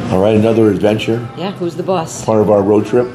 All right, another adventure. Yeah, who's the boss? Part of our road trip.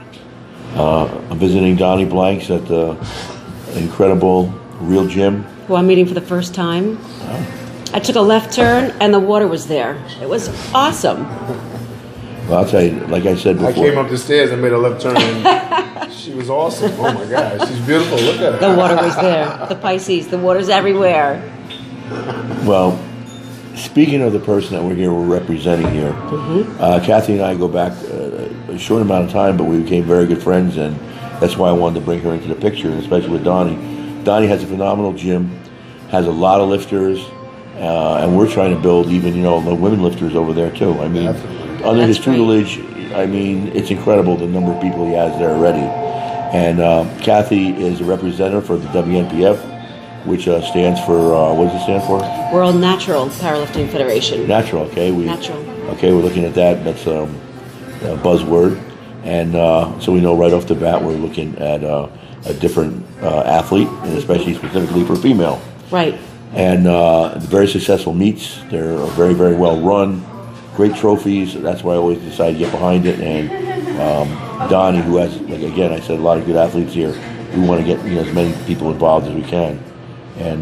I'm visiting Donnie Blanks at the incredible Real Gym. Who I'm meeting for the first time. Oh. I took a left turn and the water was there. It was awesome. Well, I'll tell you, like I said before. I came up the stairs and made a left turn and she was awesome. Oh my God, she's beautiful. Look at her. The water was there. The Pisces, the water's everywhere. Well, speaking of the person that we're representing here, Kathy and I go back a short amount of time, but we became very good friends, and that's why I wanted to bring her into the picture, and especially with Donnie. Donnie has a phenomenal gym, has a lot of lifters, and we're trying to build even, the women lifters over there too. I mean, under his tutelage, I mean, it's incredible the number of people he has there already. And Kathy is a representative for the WNPF, which stands for, what does it stand for? World Natural Powerlifting Federation. Natural, okay. Natural. Okay, we're looking at that. That's a buzzword. And so we know right off the bat we're looking at a different athlete, and especially specifically for female. Right. And very successful meets. They're very, very well run. Great trophies. That's why I always decide to get behind it. And Donnie, who has, like again, I said, a lot of good athletes here. We want to get as many people involved as we can. And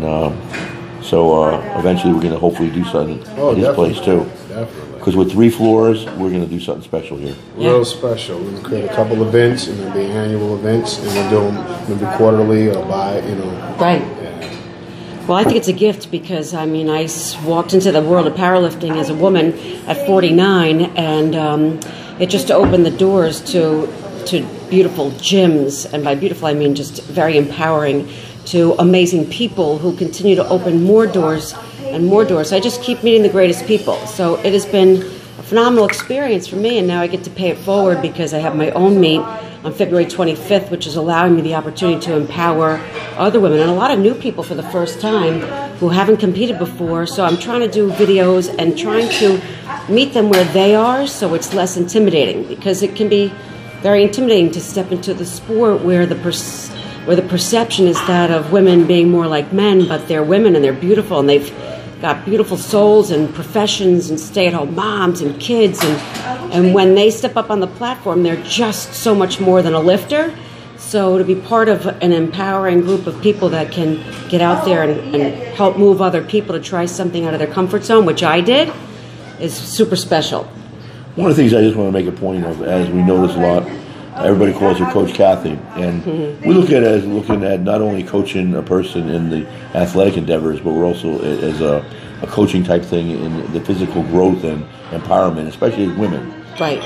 so eventually we're going to hopefully do something at his place too. Definitely. Because with 3 floors, we're going to do something special here. Real special. We're going to create a couple events, and they'll be annual events, and we'll do them maybe quarterly or Right. Yeah. Well, I think it's a gift because, I mean, I walked into the world of powerlifting as a woman at 49, and it just opened the doors to beautiful gyms, and by beautiful I mean just very empowering, to amazing people who continue to open more doors and more doors. I just keep meeting the greatest people. So it has been a phenomenal experience for me, and now I get to pay it forward because I have my own meet on February 25th, which is allowing me the opportunity to empower other women and a lot of new people for the first time who haven't competed before. So I'm trying to do videos and trying to meet them where they are so it's less intimidating, because it can be very intimidating to step into the sport where the perception is that of women being more like men, but they're women and they're beautiful and they've got beautiful souls and professions and stay-at-home moms and kids, and when they step up on the platform, they're just so much more than a lifter. So to be part of an empowering group of people that can get out there and help move other people to try something out of their comfort zone, which I did, is super special. One of the things I just want to make a point of, as we notice a lot, everybody calls her Coach Kathy, and we look at it as looking at not only coaching a person in the athletic endeavors, but we're also as a coaching type thing in the physical growth and empowerment, especially as women. Right.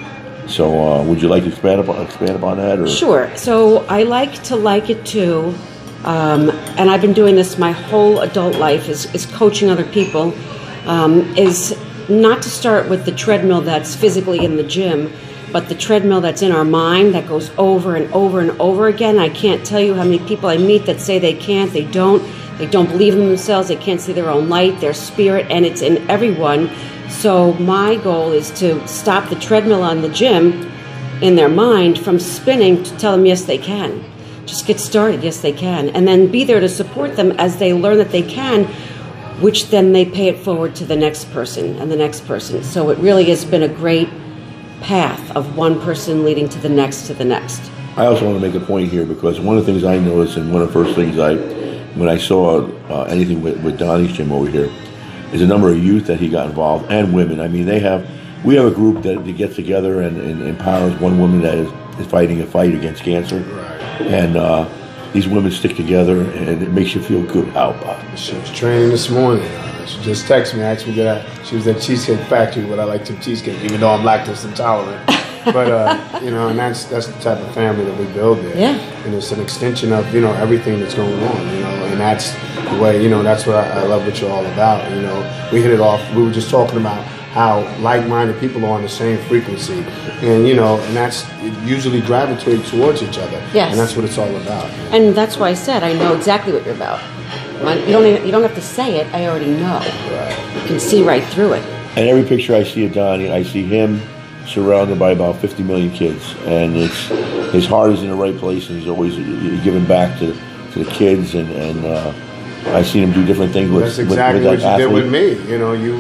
So would you like to expand upon that? Or? Sure. So I like it too, and I've been doing this my whole adult life, is coaching other people, is not to start with the treadmill that's physically in the gym, but the treadmill that's in our mind that goes over and over and over again. I can't tell you how many people I meet that say they can't, they don't believe in themselves, they can't see their own light, their spirit, and it's in everyone. So my goal is to stop the treadmill on the gym in their mind from spinning, to tell them yes they can. Just get started, yes they can. And then be there to support them as they learn that they can, which then they pay it forward to the next person and the next person. So it really has been a great path of one person leading to the next to the next. I also want to make a point here, because one of the things I noticed, and one of the first things when I saw anything with Donnie's gym over here, is the number of youth that he got involved, and women. I mean, we have a group that gets together and empowers one woman that is fighting a fight against cancer. Right. And these women stick together, and it makes you feel good. How about it? She was training this morning. She just texted me, asked me she was at Cheesecake Factory, but I like some cheesecake, even though I'm lactose intolerant. But and that's the type of family that we build there. Yeah. And it's an extension of everything that's going on. And that's the way that's what I love what you're all about. We hit it off. We were just talking about how like-minded people are on the same frequency, and and that's usually gravitate towards each other. Yes. And that's what it's all about. And that's why I said I know exactly what you're about. You don't have to say it. I already know. Right. You can see right through it. And every picture I see of Donnie, I see him surrounded by about 50 million kids, and his heart is in the right place, and he's always giving back to the kids, and I've seen him do different things with That's exactly with what you athlete. did with me.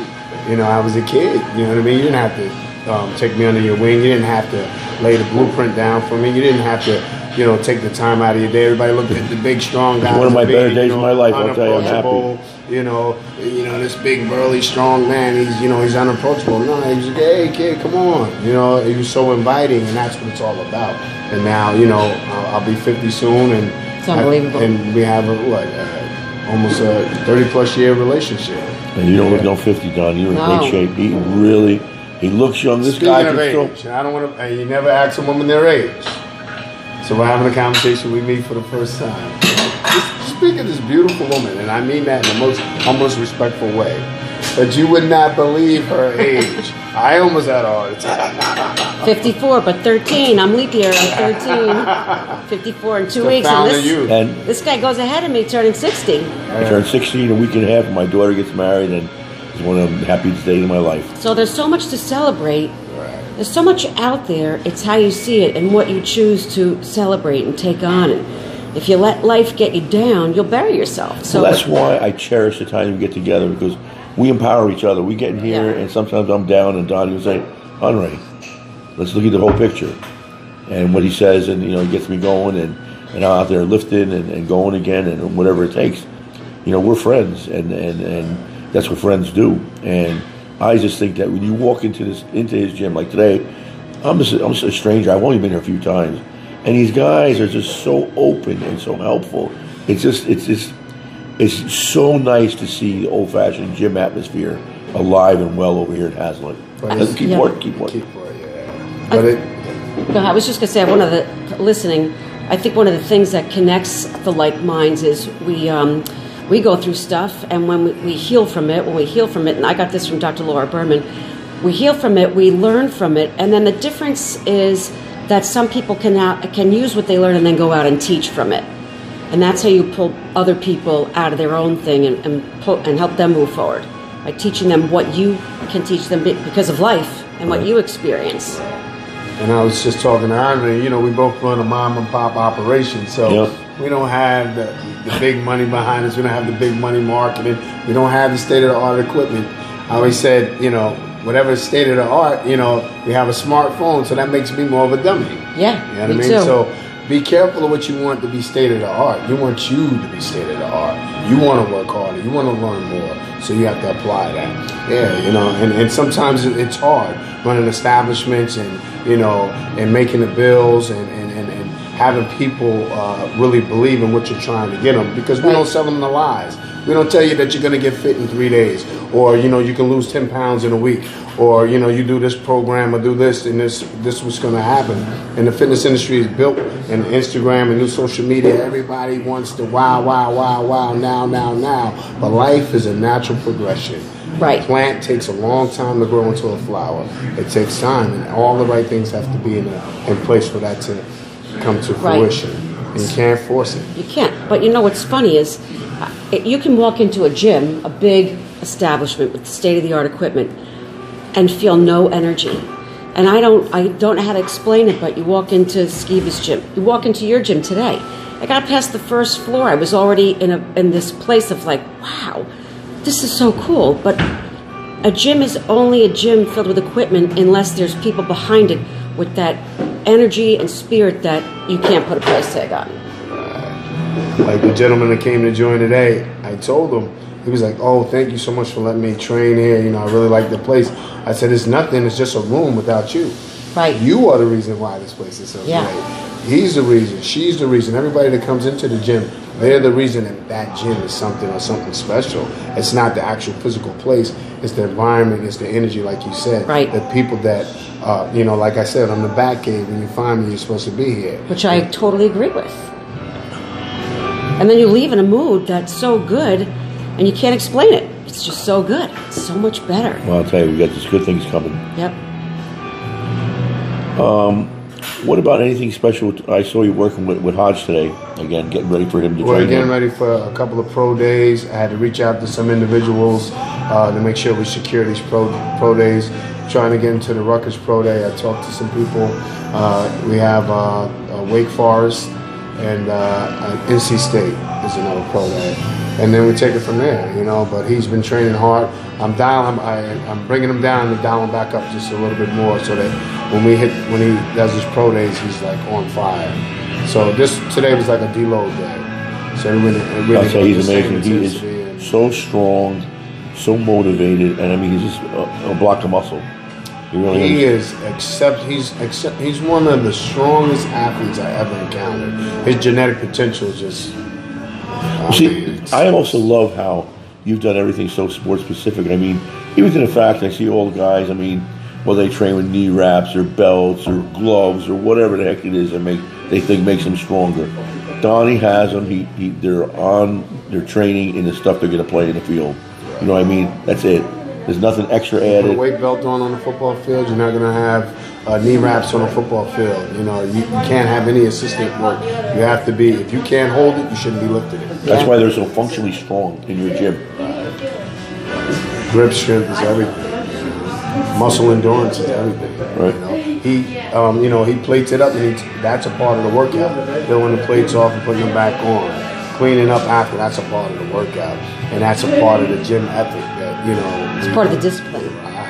You know, I was a kid. You know what I mean? You didn't have to take me under your wing. You didn't have to lay the blueprint down for me. You didn't have to, you know, take the time out of your day. Everybody looked at the big, strong guy. One of my better days of my life. I'll tell you, I'm happy. You know, this big, burly, strong man. He's unapproachable. No, he was like, hey, kid, come on. You know, he was so inviting, and that's what it's all about. And now, you know, I'll be 50 soon, and it's unbelievable. And we have almost a 30-plus year relationship. And you don't look no 50, Don. You're in great shape. He looks young. This Speaking guy of can age, I don't want to. You never ask a woman their age. So we're having a conversation. We meet for the first time. Speak of this beautiful woman, and I mean that in the most humblest, respectful way, that you would not believe her age. I almost had a heart attack. 54, but 13. I'm leap year. I'm 13. 54 in 2 weeks. And this guy goes ahead of me, turning 60. I turned 60 in a week and a half, and my daughter gets married, and it's one of the happiest days of my life. So there's so much to celebrate. There's so much out there. It's how you see it and what you choose to celebrate and take on. And if you let life get you down, you'll bury yourself. So that's why I cherish the time we get together, because we empower each other. We get in here, and sometimes I'm down, and Don will say, Andre, let's look at the whole picture. And what he says, and he gets me going, and I'm out there lifting and going again, and whatever it takes. We're friends, and that's what friends do. And I just think that when you walk into his gym, like today, I'm just a stranger. I've only been here a few times, and these guys are just so open and so helpful. It's so nice to see the old-fashioned gym atmosphere alive and well over here at Haslett. Keep working. I was just going to say, I think one of the things that connects the like minds is we go through stuff, and when we heal from it, and I got this from Dr. Laura Berman, we heal from it, we learn from it, and then the difference is that some people can use what they learn and then go out and teach from it. And that's how you pull other people out of their own thing and help them move forward, by teaching them what you can teach them because of life and what you experience. And I was just talking to Andre, we both run a mom and pop operation, so we don't have the big money behind us, we don't have the big money marketing, we don't have the state-of-the-art equipment. I always said, whatever state-of-the-art, we have a smartphone, so that makes me more of a dummy. Yeah, you know what I mean? Too. So be careful of what you want to be state-of-the-art. You want you to be state-of-the-art. You want to work harder. You want to learn more. So you have to apply that. Yeah, and sometimes it's hard running establishments and making the bills and having people really believe in what you're trying to get them, because we don't sell them the lies. We don't tell you that you're going to get fit in 3 days, or you can lose 10 pounds in a week, or you do this program or do this, and this what's going to happen. And the fitness industry is built, and Instagram and new social media. Everybody wants to wow, now. But life is a natural progression. Right. A plant takes a long time to grow into a flower. It takes time, and all the right things have to be in place for that to come to fruition. And you can't force it. You can't. But what's funny is you can walk into a gym, a big establishment with state-of-the-art equipment, and feel no energy. And I don't know how to explain it, but you walk into Skiva's gym. You walk into your gym today. I got past the first floor. I was already in this place of like, wow, this is so cool. But a gym is only a gym filled with equipment unless there's people behind it with that energy and spirit that you can't put a price tag on. Like the gentleman that came to join today, I told him, he was like, oh, thank you so much for letting me train here. I really like the place. I said, it's nothing. It's just a room without you. Right. You are the reason why this place is so great. He's the reason. She's the reason. Everybody that comes into the gym, they're the reason that gym is something special. It's not the actual physical place. It's the environment. It's the energy, like you said. Right. The people that, like I said, on the back cave, when you find me, you're supposed to be here. Which I totally agree with. And then you leave in a mood that's so good, and you can't explain it. It's just so good. It's so much better. Well, I'll tell you, we got these good things coming. Yep. What about anything special? I saw you working with Hodge today. Again, getting ready for him to train. We're getting ready for a couple of pro days. I had to reach out to some individuals to make sure we secure these pro days. Trying to get into the Rutgers Pro Day. I talked to some people. We have Wake Forest and NC State is another pro day. and then we take it from there, you know. But he's been training hard. I'm bringing him down to dial him back up just a little bit more, so that when he does his pro days, he's like on fire. So today was like a deload day. So it really I'll say he's amazing. He is so strong, so motivated, and I mean, he's just a block of muscle. He really is. He's one of the strongest athletes I ever encountered. His genetic potential is just. See, I also love how you've done everything so sport specific. I mean, even to the fact I see all the guys. I mean, whether they train with knee wraps or belts or gloves or whatever the heck it is that they think makes them stronger. Donnie has them. They're training in the stuff they're going to play in the field. You know what I mean? That's it. There's nothing extra added. Put a weight belt on the football field. You're not going to have knee wraps on a football field. You know, you can't have any assistant work. You have to be. If you can't hold it, you shouldn't be lifting it. That's why they're so functionally strong in your gym. Grip strength is everything. Muscle endurance is everything. Right. You know, he plates it up, and that's a part of the workout. Peeling the plates off and putting them back on. Cleaning up after, that's a part of the workout. And that's a part of the gym ethic that, you know. It's part of the discipline.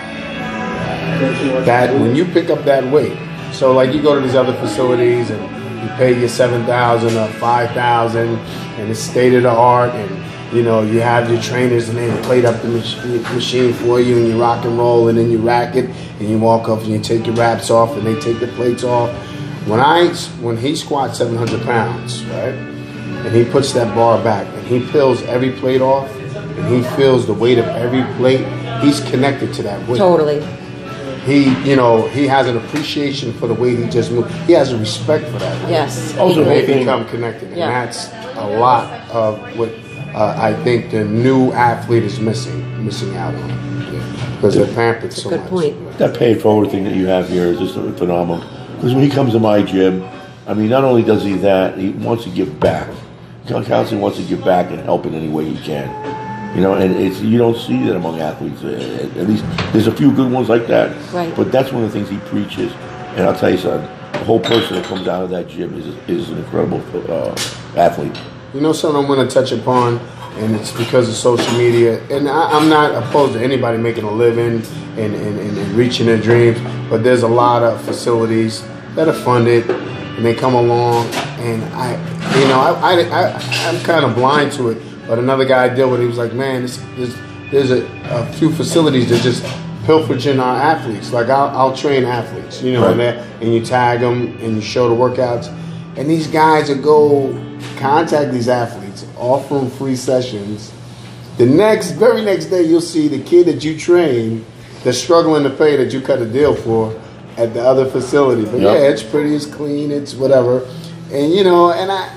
That when you pick up that weight, so like you go to these other facilities and you pay your $7,000 or $5,000 and it's state of the art, and you know, you have your trainers and they plate up the machine for you, and you rock and roll, and then you rack it, and you walk up and you take your wraps off, and they take the plates off. When he squats 700 pounds, right, and he puts that bar back, and he peels every plate off, and he feels the weight of every plate, he's connected to that weight. Totally. He has an appreciation for the way he just moved. He has a respect for that weight. Yes. Also, They become connected, and that's a lot of what I think the new athlete is missing out on, because they're pampered so much. Good point. That paid forward thing that you have here is just phenomenal. Because when he comes to my gym, I mean, not only does he that, he wants to give back. John Counseling wants to give back and help in any way he can. You know, and you don't see that among athletes. At least there's a few good ones like that. Right. But that's one of the things he preaches. And I'll tell you something, the whole person that comes out of that gym is an incredible athlete. You know something I'm going to touch upon, and it's because of social media. And I'm not opposed to anybody making a living and reaching their dreams, but there's a lot of facilities that are funded, and they come along, and I'm kind of blind to it. But another guy I deal with, he was like, man, there's a few facilities that just pilfering our athletes. Like I'll train athletes, you know, right. and you tag them and you show the workouts, and these guys will go contact these athletes, offer them free sessions. The very next day, you'll see the kid that you train that's struggling to pay that you cut a deal for at the other facility. But yeah, it's pretty, it's clean, it's whatever, and you know,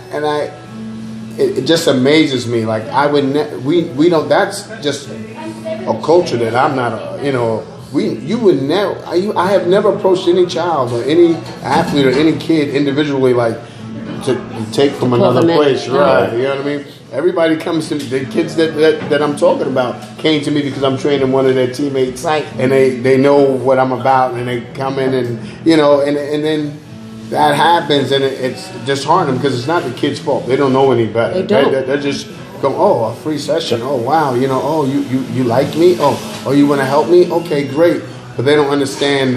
it just amazes me. Like we don't. That's just a culture that I'm not. You would never. I have never approached any child or any athlete or any kid individually like to take from another place, right? You know what I mean? Everybody comes to me. The kids that I'm talking about came to me because I'm training one of their teammates, right? And they know what I'm about, and they come in and and then that happens, and it's disheartening because it's not the kid's fault. They don't know any better. They don't. They're just going, oh, a free session. Oh, wow. Oh, you like me? Oh, you want to help me? Okay, great. But they don't understand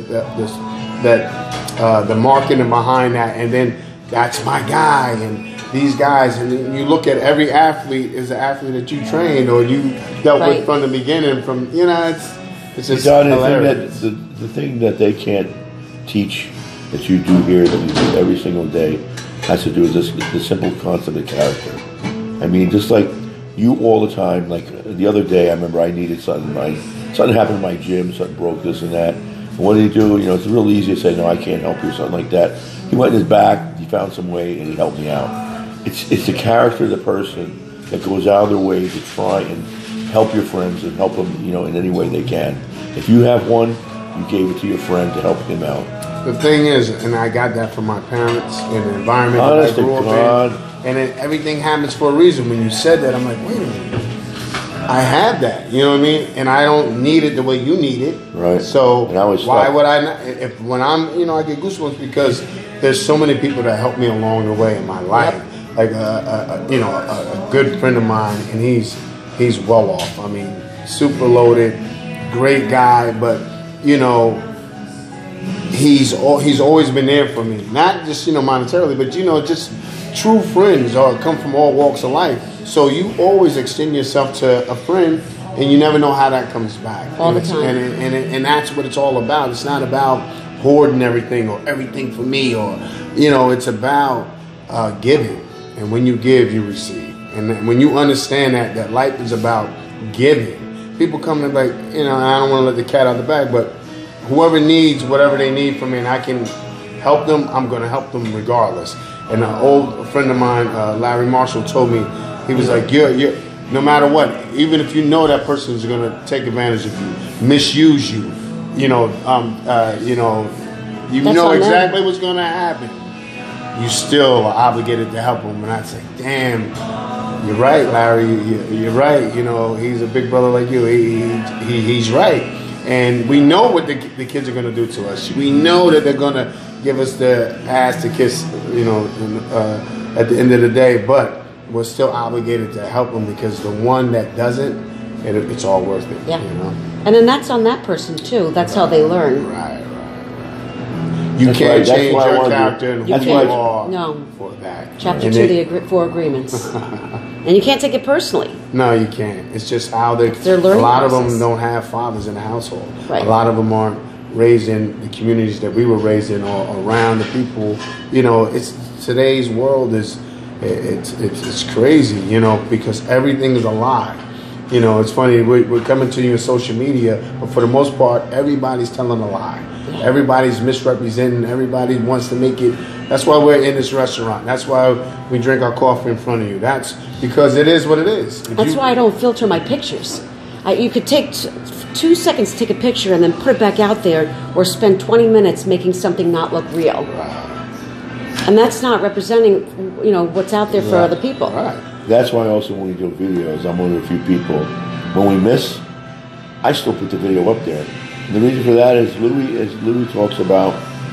the marketing behind that, and then that's my guy, and these guys, and then you look at every athlete as an athlete that you trained or you dealt with from the beginning. It's just hilarious. The thing that they can't teach that you do here, that you do every single day, has to do with the simple concept of character. I mean, just like you all the time, like the other day, I remember I needed something. Something happened in my gym, something broke, this and that. And what did he do? It's real easy to say, no, I can't help you, or something like that. He went in his back, he found some way, and he helped me out. It's the character of the person that goes out of their way to try and help your friends and help them, in any way they can. If you have one, you gave it to your friend to help him out. The thing is, and I got that from my parents and the environment that I grew up in, and everything happens for a reason. When you said that, I'm like, wait a minute, I had that, you know what I mean? And I don't need it the way you need it. Right. So why would I not? When I'm, I get goosebumps because there's so many people that help me along the way in my life. like a good friend of mine, and he's well off. I mean, super loaded, great guy, but he's always been there for me. Not just monetarily, but just true friends come from all walks of life. So you always extend yourself to a friend, and you never know how that comes back. All the time. And that's what it's all about. It's not about hoarding everything or everything for me, or it's about giving. And when you give, you receive. And when you understand that life is about giving, people come and like, I don't want to let the cat out of the bag, but whoever needs whatever they need from me, and I can help them, I'm going to help them regardless. And an old friend of mine, Larry Marshall, told me, he was like, you're no matter what, even if you know that person is going to take advantage of you, misuse you, you know exactly what's going to happen. You still are obligated to help them. And I'd say, damn, you're right, Larry. You're right. He's a big brother like you. He's right. And we know what the kids are going to do to us. We know that they're going to give us the ass to kiss, at the end of the day. But we're still obligated to help them, because the one that doesn't, it's all worth it. Yeah. And then that's on that person too. That's how they learn. Right. You can't change your character and who you are for that. Chapter 2, the 4 agreements. And you can't take it personally. No, you can't. It's just how they're learning. A lot of them don't have fathers in the household. Right. A lot of them aren't raised in the communities that we were raised in, or around the people. It's today's world is it's crazy. Because everything is a lie. It's funny. We're coming to you in social media, but for the most part, everybody's telling a lie. Everybody's misrepresenting. Everybody wants to make it. That's why we're in this restaurant. That's why we drink our coffee in front of you. That's because it is what it is. That's why I don't filter my pictures. You could take 2 seconds to take a picture and then put it back out there, or spend 20 minutes making something not look real. And that's not representing, what's out there for other people. Right. That's why also when we do videos, I'm one of the few people, when we miss, I still put the video up there. And the reason for that is, as Louis talks about,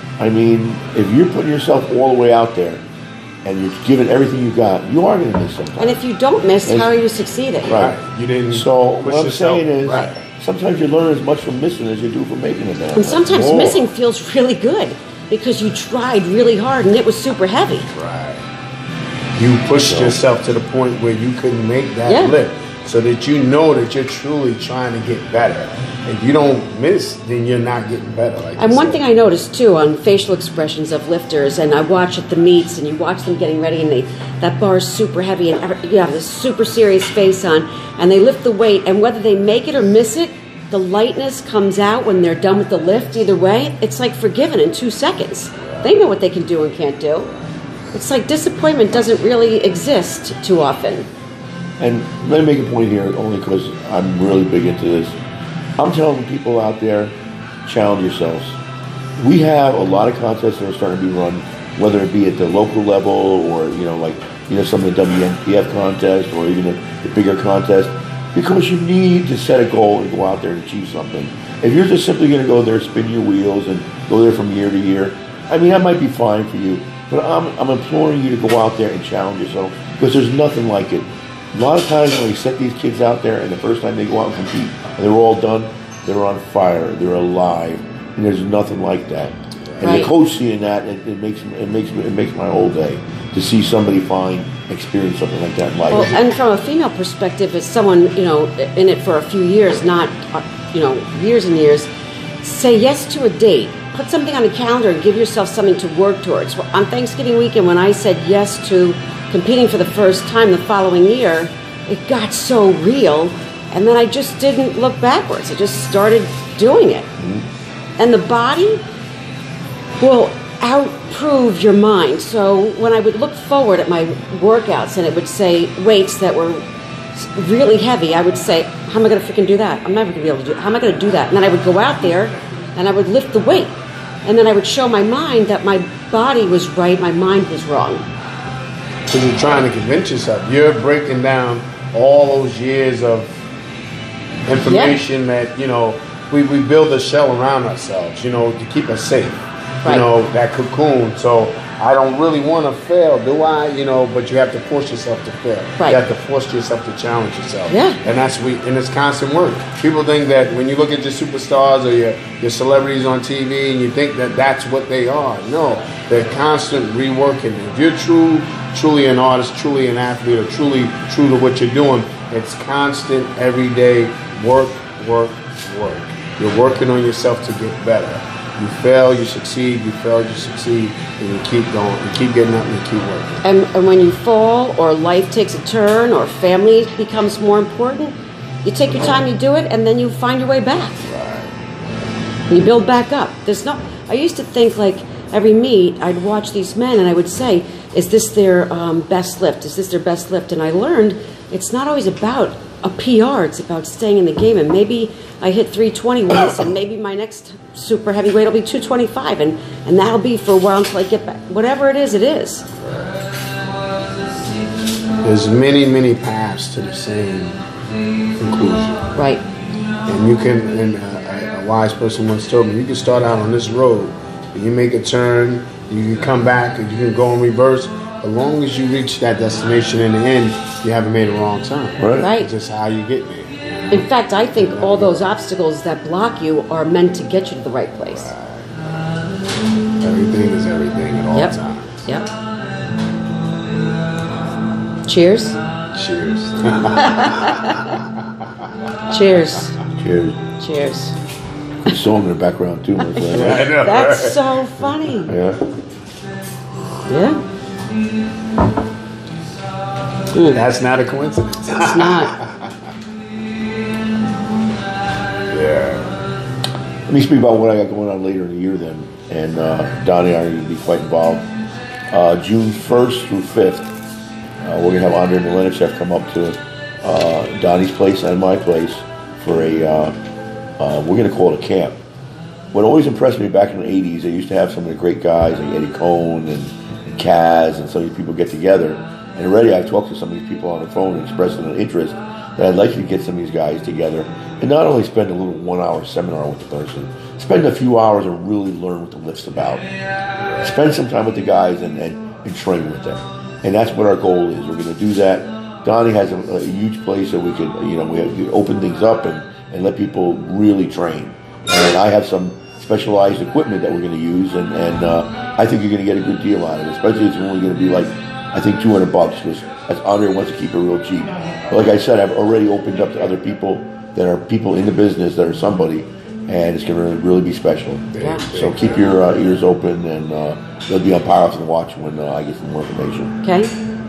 if you're putting yourself all the way out there and you're giving everything you got, you are going to miss something. And if you don't miss, how are you succeeding? Right. You didn't. So what I'm saying is, sometimes you learn as much from missing as you do from making it. And sometimes missing feels really good, because you tried really hard and it was super heavy. Right. You pushed yourself to the point where you couldn't make that lip, so that you know that you're truly trying to get better. If you don't miss, then you're not getting better. And one thing I noticed too on facial expressions of lifters, and I watch at the meets, and you watch them getting ready, and that bar is super heavy, and you have this super serious face on, and they lift the weight, and whether they make it or miss it, the lightness comes out when they're done with the lift. Either way, it's like forgiven in 2 seconds. They know what they can do and can't do. It's like disappointment doesn't really exist too often. And let me make a point here, only because I'm really big into this. I'm telling people out there, challenge yourselves. We have a lot of contests that are starting to be run, whether it be at the local level or, some of the WNPF contests, or even the bigger contests, because you need to set a goal and go out there and achieve something. If you're just simply going to go there, spin your wheels, and go there from year to year, that might be fine for you, but I'm imploring you to go out there and challenge yourself, because there's nothing like it. A lot of times when we set these kids out there, and the first time they go out and compete, and they're all done, they're on fire, they're alive, and there's nothing like that. And the coach seeing that, it makes my whole day to see somebody experience something like that in life. Well, and from a female perspective, as someone in it for a few years, not years and years, say yes to a date. Put something on a calendar and give yourself something to work towards. On Thanksgiving weekend, when I said yes to competing for the first time the following year, it got so real, and then I just didn't look backwards. I just started doing it. Mm-hmm. And the body will outprove your mind. So when I would look forward at my workouts and it would say weights that were really heavy, I would say, how am I going to freaking do that? I'm never going to be able to do it. How am I going to do that? And then I would go out there and I would lift the weight. And then I would show my mind that my body was right, my mind was wrong. Because you're trying to convince yourself. You're breaking down all those years of information that, we build a shell around ourselves, to keep us safe. Right. you know, that cocoon. So I don't really want to fail, do I? You know, but you have to force yourself to fail. Right. You have to force yourself to challenge yourself. Yeah. And and it's constant work. People think that when you look at your superstars or your celebrities on TV and you think that that's what they are. No, they're constant reworking. If you're truly an artist, truly an athlete, or truly true to what you're doing, it's constant, everyday work. You're working on yourself to get better. You fail, you succeed. You fail, you succeed, and you keep going. You keep getting up and you keep working. And when you fall, or life takes a turn, or family becomes more important, you take your time, you do it, and then you find your way back. Right. And you build back up. I used to think, like, every meet, I'd watch these men and I would say, is this their best lift? Is this their best lift? And I learned it's not always about a PR. It's about staying in the game. And maybe I hit 320 once, and maybe my next super heavyweight will be 225, and that'll be for a while until I get back. Whatever it is, it is. There's many paths to the same conclusion. Right. And you can, and a wise person once told me, you can start out on this road, and you make a turn, you can come back, and you can go in reverse. As long as you reach that destination in the end, you haven't made a wrong turn. Right. It's just how you get there. In fact, I think all those obstacles that block you are meant to get you to the right place. Everything is everything at all times. Yep. Cheers. Cheers. Cheers. Cheers. Cheers. Good song in the background too. I know, That's right? so funny. Yeah. Yeah. That's not a coincidence. It's not. Yeah. Let me speak about what I got going on later in the year then. And Donnie and I are going to be quite involved. June 1st through 5th, we're going to have Andre Milanichek come up to Donnie's place and my place for we're going to call it a camp. What always impressed me back in the 80s, they used to have some of the great guys like Eddie Cohn and Kaz, and some of these people get together. And already I've talked to some of these people on the phone and expressed an interest that I'd like to get some of these guys together and not only spend a little 1 hour seminar with the person, spend a few hours and really learn what the lift's about. Spend some time with the guys and train with them. And that's what our goal is. We're going to do that. Donnie has a huge place that we could, we open things up and let people really train. And I have some specialized equipment that we're going to use, and I think you're going to get a good deal out of it, especially if it's only going to be like, I think $200, because Andre wants to keep it real cheap. But like I said, I've already opened up to other people that are people in the business that are somebody, and it's going to really be special. Yeah. So keep your ears open, and they'll be on Powerlifting Watch when I get some more information. Okay.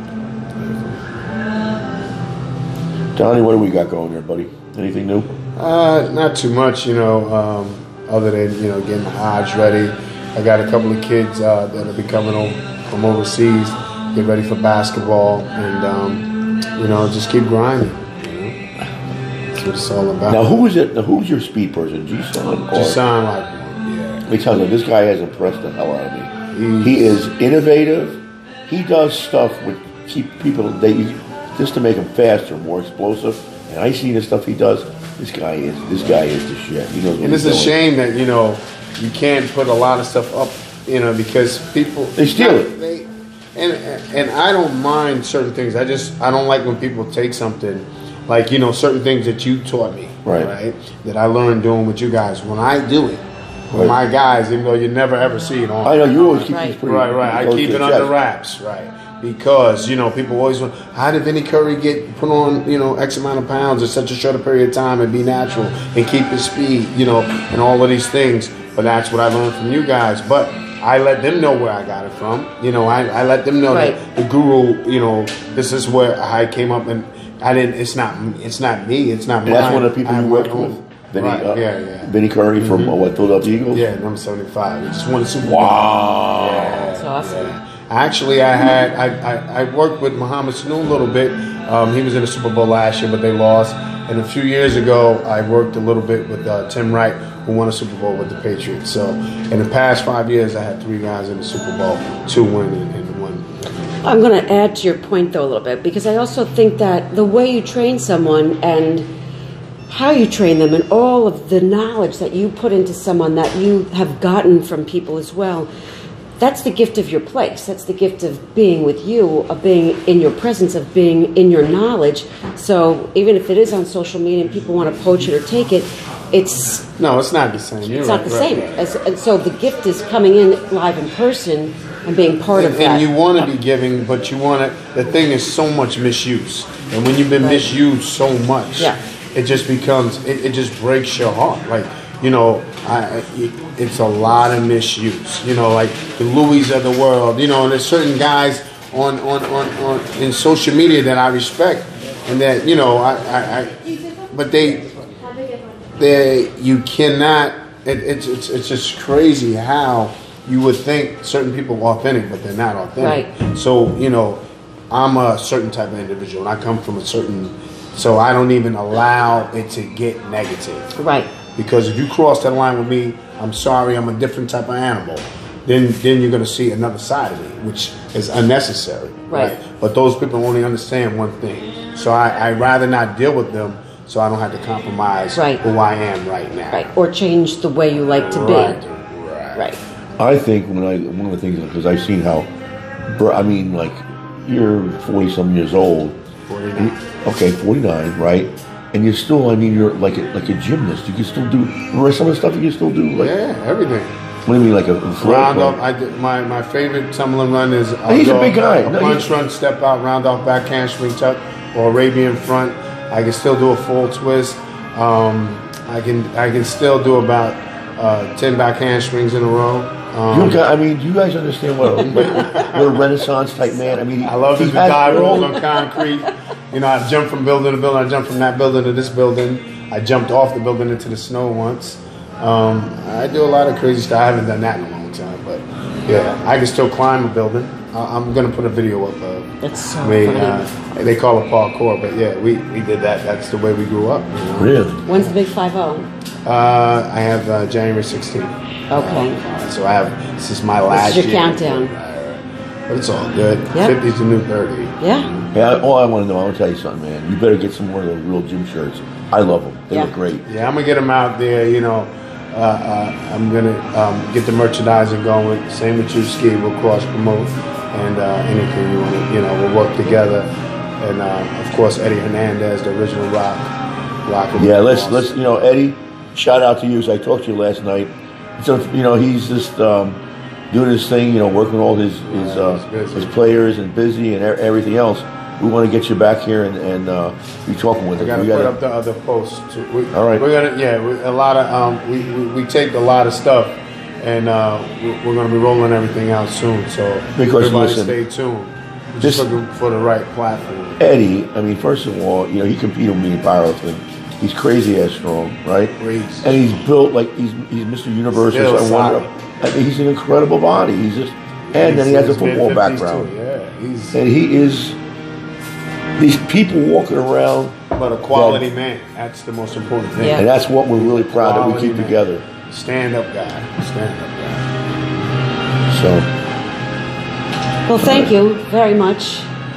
Donnie, what do we got going there, buddy? Anything new? Not too much, other than, getting the odds ready. I got a couple of kids that'll be coming home from overseas, get ready for basketball, and, just keep grinding. That's what it's all about. Now, who's your speed person? G-Son? G-Son, yeah. Let me tell you, this guy has impressed the hell out of me. He is innovative. He does stuff with keep people just to make them faster, more explosive. And I see the stuff he does. This guy is the shit. He knows what And it's he's a doing. shame that you can't put a lot of stuff up, because people They steal it. And I don't mind certain things. I don't like when people take something like certain things that you taught me, Right. that I learned doing with you guys. When I do it with my guys, even though you never ever see it on. I know you always keep Right. these pretty Right. I close keep to it the under chest. wraps, right? Because people always want, how did Vinnie Curry get put on X amount of pounds in such a short period of time and be natural and keep his speed, and all of these things. But that's what I learned from you guys. But I let them know where I got it from. I let them know Right. that the guru, this is where I came up, and I didn't. It's not me. It's not And mine. that's one of the people I you have worked my own. with. Vinny, Right, yeah. Vinnie Curry from Philadelphia Eagles? Yeah, number 75. He just won the Super Bowl. Wow. Yeah. That's awesome. Actually, I worked with Muhammad Sanu a little bit. He was in the Super Bowl last year, but they lost. And a few years ago, I worked a little bit with Tim Wright, who won a Super Bowl with the Patriots. So in the past 5 years, I had 3 guys in the Super Bowl, 2 win and 1. I'm going to add to your point, though, a little bit, because I also think that the way you train someone and how you train them and all of the knowledge that you put into someone that you have gotten from people as well. That's the gift of your place. That's the gift of being with you, of being in your presence, of being in your knowledge. So even if it is on social media and people want to poach it or take it, it's not the same. It's not the same. And so the gift is coming in live in person and being part of that. And you want to be giving, but you want to. The thing is so much misuse, and when you've been misused so much, it just becomes. It just breaks your heart. Like, you know, it's a lot of misuse. You know, like the Louis of the world. You know, and there's certain guys on in social media that I respect, and that, you know, but they you cannot. It's just crazy how you would think certain people are authentic, but they're not authentic. Right. So, you know, I'm a certain type of individual, and I come from a certain. So I don't even allow it to get negative. Right. Because if you cross that line with me, I'm sorry, I'm a different type of animal. Then you're going to see another side of me, which is unnecessary. Right. But those people only understand one thing. So I'd rather not deal with them, so I don't have to compromise who I am right now. Right. Or change the way you like to be. Right. I think one of the things, because I've seen how, I mean, like, you're 40-some years old. 49. Okay, 49, right? And you're still, I mean, you're like a gymnast. You can still do some of the stuff you can still do. Like, yeah, everything. What do you mean, like a round off? My favorite tumbling run is he's a big guy. A punch run, step out, round off back handspring tuck, or Arabian front. I can still do a full twist. I can still do about 10 back handsprings in a row. I mean, do you guys understand what a Renaissance type man? I mean, I love to dive roll on concrete. You know, I jumped from building to building. I jumped from that building to this building. I jumped off the building into the snow once. I do a lot of crazy stuff. I haven't done that in a long time, but yeah, I can still climb a building. I'm gonna put a video up of That's so me. funny. They call it parkour, but yeah, we did that. That's the way we grew up. You know? Really? When's the big 5-0? I have January 16th. Okay. So I have, this is my last This is your year. countdown. But it's all good. Yep. 50's the new 30. Yeah. Yeah, all I want to know, I want to tell you something, man. You better get some more of those real gym shirts. I love them. They look great. Yeah, I'm going to get them out there, you know. I'm going to get the merchandising going. Same with you, Ski. We'll cross-promote. And anything you want to, you know, we'll work together. And, of course, Eddie Hernandez, the original rock. Yeah, let's, you know, Eddie, shout out to you. As I talked to you last night. So, you know, he's just doing his thing, you know, working with all his players and busy and everything else. We want to get you back here and be talking with us. We got to put up the other posts. All right. We're gonna, a lot of we taped a lot of stuff, and we're gonna be rolling everything out soon. So because everybody listen, stay tuned. We're just looking for the right platform. Eddie, I mean, first of all, you know, he competed with me in powerlifting. He's crazy ass strong, right? Crazy. And he's built like he's Mr. Universe. I mean, he's an incredible body. He's just, and then he has a football background. And he is. These people walking around, but a quality man. That's the most important thing. Yeah. And that's what we're really proud that we keep together. Stand up guy. Stand up guy. So. Well, thank you very much.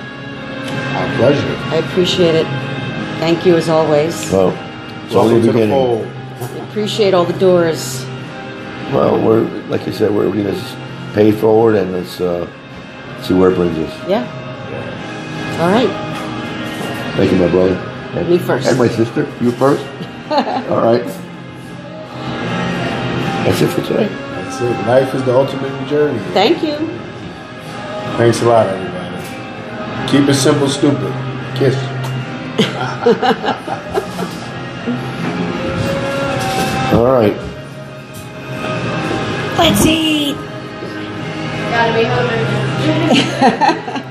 Our pleasure. I appreciate it. Thank you as always. Well, it's only the beginning. I appreciate all the doors. Well, we're, like I said, we're going to pay it forward and let's see where it brings us. Yeah. All right. Thank you, my brother. And me first. And my sister. You first? All right. That's it for today. That's it. Life is the ultimate journey. Thank you. Thanks a lot, everybody. Keep it simple, stupid. Kiss. All right. Let's eat. Gotta be hungry.